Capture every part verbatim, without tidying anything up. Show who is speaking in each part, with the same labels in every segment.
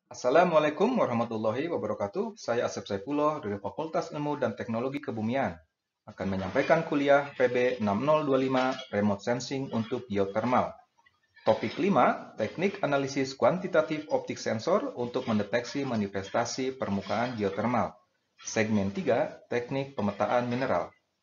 Speaker 1: Assalamualaikum warahmatullahi wabarakatuh. Saya Asep Saifullah dari Fakultas Ilmu dan Teknologi Kebumian. Akan menyampaikan kuliah P B enam nol dua lima Remote Sensing untuk Geothermal. Topik lima, Teknik Analisis Kuantitatif Optik Sensor untuk mendeteksi manifestasi permukaan geothermal. Segmen tiga, Teknik Pemetaan Mineral.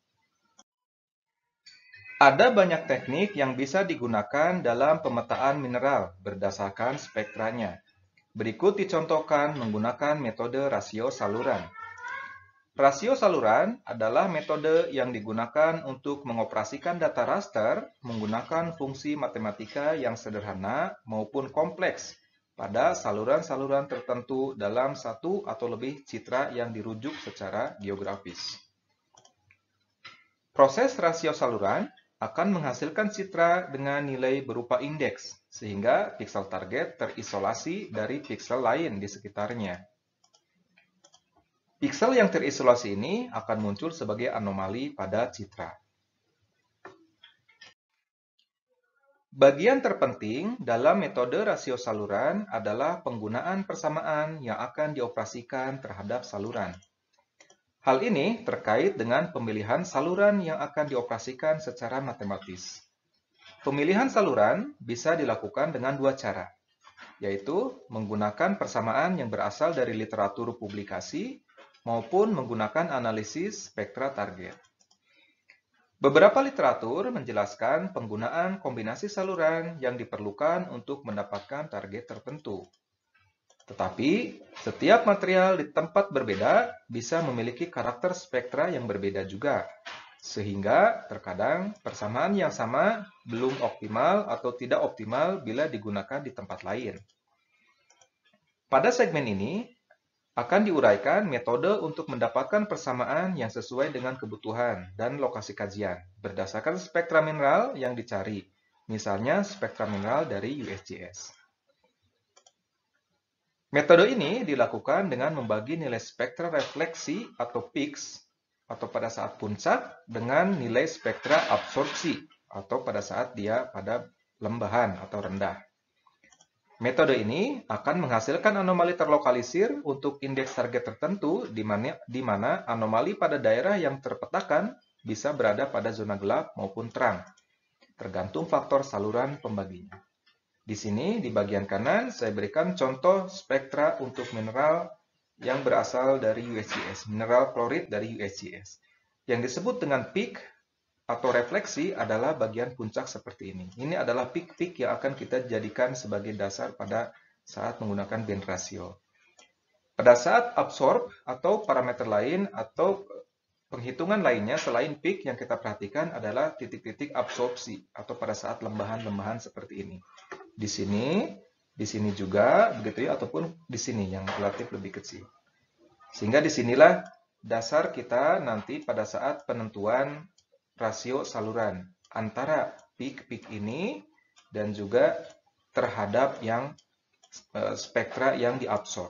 Speaker 1: Ada banyak teknik yang bisa digunakan dalam pemetaan mineral berdasarkan spektranya. Berikut dicontohkan menggunakan metode rasio saluran. Rasio saluran adalah metode yang digunakan untuk mengoperasikan data raster menggunakan fungsi matematika yang sederhana maupun kompleks pada saluran-saluran tertentu dalam satu atau lebih citra yang dirujuk secara geografis. Proses rasio saluran akan menghasilkan citra dengan nilai berupa indeks, sehingga piksel target terisolasi dari piksel lain di sekitarnya. Piksel yang terisolasi ini akan muncul sebagai anomali pada citra. Bagian terpenting dalam metode rasio saluran adalah penggunaan persamaan yang akan dioperasikan terhadap saluran. Hal ini terkait dengan pemilihan saluran yang akan dioperasikan secara matematis. Pemilihan saluran bisa dilakukan dengan dua cara, yaitu menggunakan persamaan yang berasal dari literatur publikasi maupun menggunakan analisis spektra target. Beberapa literatur menjelaskan penggunaan kombinasi saluran yang diperlukan untuk mendapatkan target tertentu. Tetapi, setiap material di tempat berbeda bisa memiliki karakter spektra yang berbeda juga, sehingga terkadang persamaan yang sama belum optimal atau tidak optimal bila digunakan di tempat lain. Pada segmen ini, akan diuraikan metode untuk mendapatkan persamaan yang sesuai dengan kebutuhan dan lokasi kajian, berdasarkan spektra mineral yang dicari, misalnya spektra mineral dari U S G S. Metode ini dilakukan dengan membagi nilai spektra refleksi atau peaks atau pada saat puncak dengan nilai spektra absorpsi atau pada saat dia pada lembahan atau rendah. Metode ini akan menghasilkan anomali terlokalisir untuk indeks target tertentu di mana, di mana anomali pada daerah yang terpetakan bisa berada pada zona gelap maupun terang, tergantung faktor saluran pembaginya. Di sini, di bagian kanan, saya berikan contoh spektra untuk mineral yang berasal dari U S G S, mineral klorid dari U S G S. Yang disebut dengan peak atau refleksi adalah bagian puncak seperti ini. Ini adalah peak-peak yang akan kita jadikan sebagai dasar pada saat menggunakan band ratio. Pada saat absorb atau parameter lain atau penghitungan lainnya selain peak yang kita perhatikan adalah titik-titik absorpsi atau pada saat lembahan-lembahan seperti ini. Di sini, di sini juga begitu ya, ataupun di sini yang relatif lebih kecil. Sehingga disinilah dasar kita nanti pada saat penentuan rasio saluran antara peak-peak ini dan juga terhadap yang uh, spektra yang diabsorb.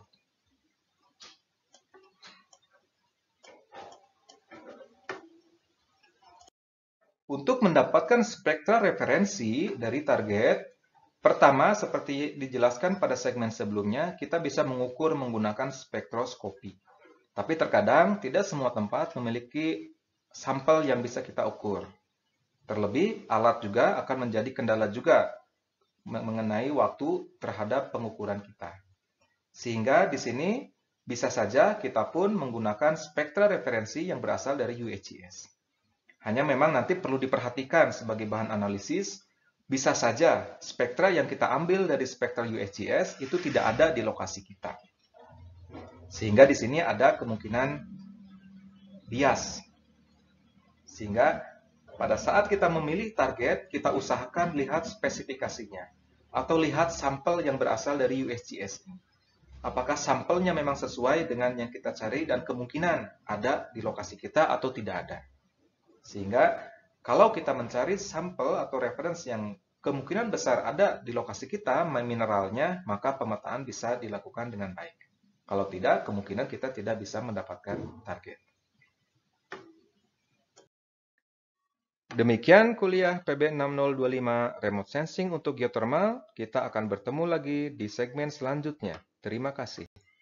Speaker 1: Untuk mendapatkan spektra referensi dari target, pertama seperti dijelaskan pada segmen sebelumnya, kita bisa mengukur menggunakan spektroskopi. Tapi terkadang tidak semua tempat memiliki sampel yang bisa kita ukur. Terlebih, alat juga akan menjadi kendala juga mengenai waktu terhadap pengukuran kita. Sehingga di sini bisa saja kita pun menggunakan spektra referensi yang berasal dari U S G S. Hanya memang nanti perlu diperhatikan sebagai bahan analisis, bisa saja spektra yang kita ambil dari spektra U S G S itu tidak ada di lokasi kita. Sehingga di sini ada kemungkinan bias. Sehingga pada saat kita memilih target, kita usahakan lihat spesifikasinya. Atau lihat sampel yang berasal dari U S G S. Apakah sampelnya memang sesuai dengan yang kita cari dan kemungkinan ada di lokasi kita atau tidak ada. Sehingga kalau kita mencari sampel atau referensi yang kemungkinan besar ada di lokasi kita, mineralnya, maka pemetaan bisa dilakukan dengan baik. Kalau tidak, kemungkinan kita tidak bisa mendapatkan target. Demikian kuliah P B enam nol dua lima Remote Sensing untuk geothermal. Kita akan bertemu lagi di segmen selanjutnya. Terima kasih.